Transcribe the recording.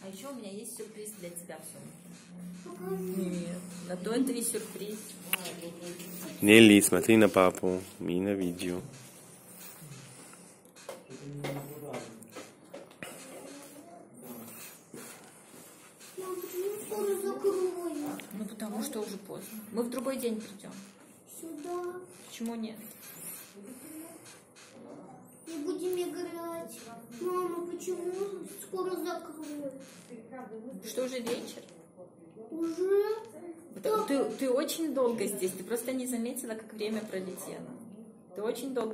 еще у меня есть сюрприз для тебя в сумке. Нет, на то это и сюрприз. Нелли, смотри на папу и на видео. Ну потому что уже поздно. Мы в другой день придем. Сюда. Почему нет? И будем играть. Мама, почему скоро закроют? Что уже вечер? Уже? Ты очень долго здесь, ты просто не заметила, как время пролетело. Ты очень долго.